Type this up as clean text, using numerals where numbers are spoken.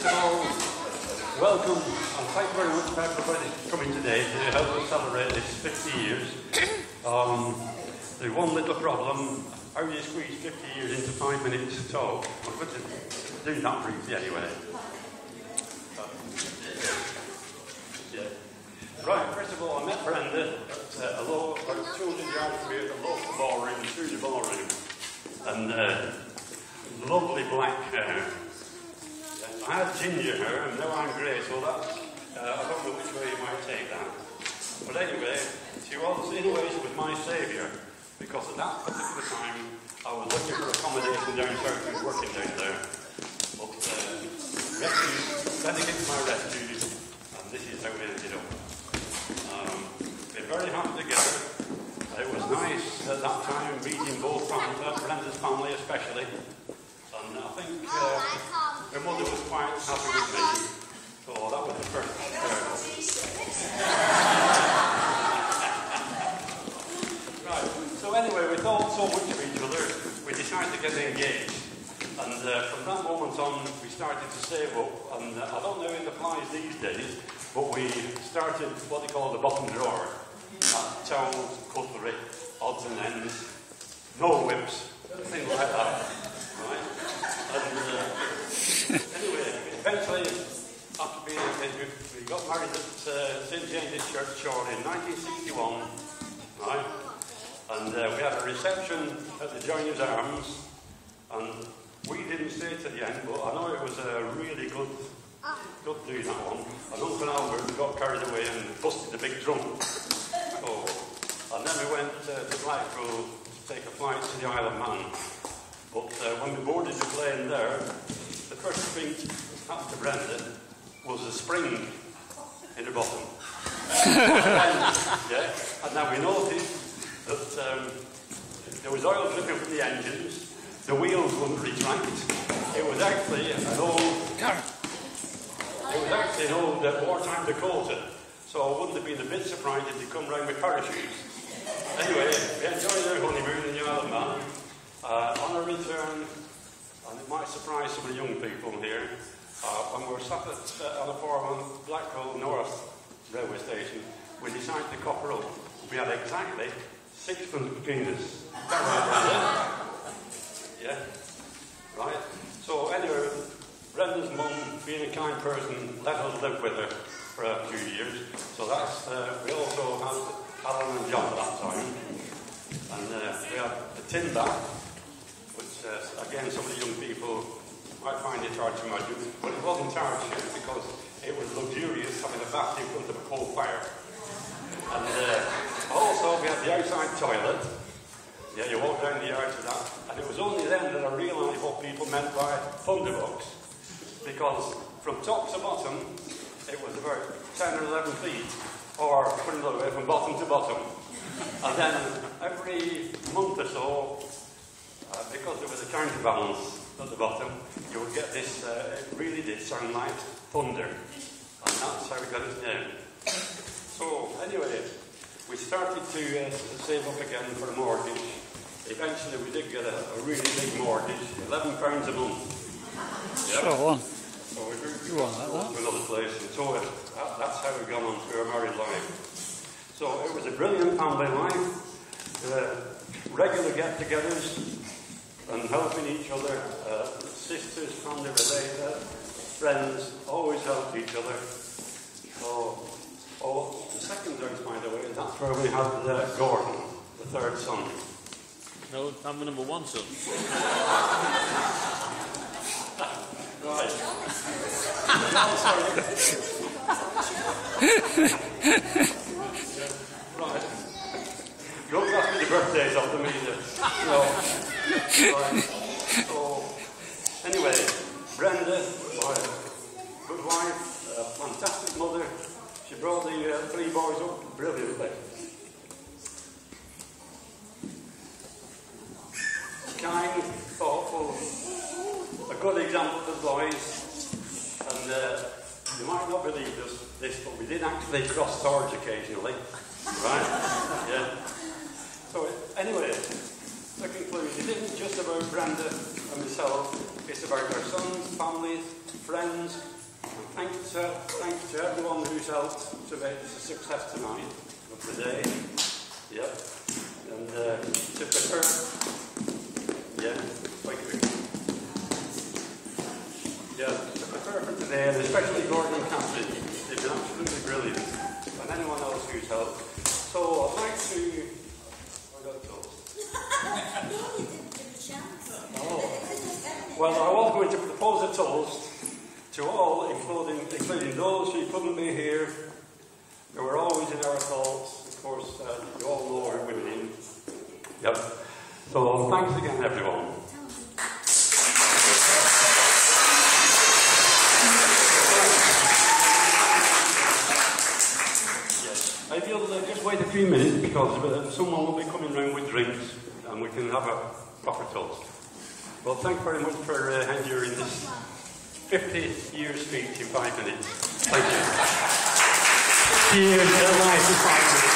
of all, welcome and thank you very much for everybody coming today to help us celebrate this 50 years. There's one little problem. How do you squeeze 50 years into 5 minutes to talk? I'm going to do that briefly anyway. Right, first of all, I met Brenda at about 200 yards from here at the local ballroom, through the ballroom. And lovely black hair. I had ginger hair, and now I'm grey, so that's, I don't know which way you might take that. But anyway, she was, in a way, she was my saviour, because at that particular time, I was looking for accommodation down south, I was working down there. But had to get to my refuge, and this is how we ended up. We're very happy together. It was nice at that time meeting both Brenda's family especially, and I think her mother was quite happy with me, so that was the first Right, so anyway, we thought so much of each other, we decided to get engaged, and from that moment on we started to save up, and I don't know if it applies these days, but we started what they call the bottom drawer. Towels, cutlery, odds and ends, no whips, things like that. Right? And anyway, eventually, after being we got married at St James's Church, Chorley in 1961, right? And we had a reception at the Joiners Arms, and we didn't stay to the end, but I know it was a really good do that one. And Uncle Albert got carried away and busted the big drum. And then we went to Blackpool to take a flight to the Isle of Man. But when we boarded the plane there, the first thing happened to Brenda was a spring in the bottom. And now we noticed that there was oil dripping from the engines, the wheels wouldn't retract. It was actually an old wartime Dakota. So I wouldn't have been a bit surprised if they come round with parachutes. Anyway, we enjoyed our honeymoon in the Isle of Man. On our return, and it might surprise some of the young people here, when we were sat on a farm on Blackpool North railway station, we decided to copper up. We had exactly 6 months between us. Yeah, right. So anyway, Brenda's mum, being a kind person, let us live with her for a few years. So that's, we also had Alan and John at that time. And we had a tin bath, which again some of the young people might find it hard to imagine, but it wasn't hard to because it was luxurious having a bath in front of a coal fire. And also we had the outside toilet. Yeah, you walk down the yard to that. And it was only then that I realised what people meant by thunderbox. Because from top to bottom, it was about 10 or 11 feet, or put it another way, from bottom to bottom. And then every month or so, because there was a counterbalance at the bottom, you would get this, it really did sound like thunder. And that's how we got its name. So anyway, we started to save up again for a mortgage. Eventually we did get a really big mortgage, £11 a month. Yep. Sure one. So we moved to another place, and so that's how we've gone on through our married life. So it was a brilliant family life, regular get-togethers, and helping each other, sisters, family related, friends, always helped each other. So, the second house, by the way, that's where we had Gordon, the third son. No, I'm the number one son. Right. Right. Don't ask me the birthdays of them either. Right. So, anyway, Brenda, my good wife, fantastic mother. She brought the 3 boys up brilliantly. Kind, thoughtful, a good example for the boys, and you might not believe this, but we did actually cross swords occasionally, right? Yeah. So anyway, to conclude, it isn't just about Brenda and myself, It's about our sons, families, friends, and thanks to everyone who's helped to make this a success tonight, of the day. Yep. And to prepare. Yeah, thank you. Yeah, to prepare for today, and especially Gordon and Catherine. They've been absolutely brilliant. And anyone else who's helped. So I'd like to... I got a toast. Oh. Well, I was going to propose a toast to all, including those who couldn't be here, who were always in our thoughts. Of course, you all know who we mean. Yep. So thanks again, everyone. Yes. Maybe you'll just wait a few minutes because someone will be coming round with drinks and we can have a proper toast. Well, thanks very much for enduring this 50-year speech in 5 minutes. Thank you. Cheers.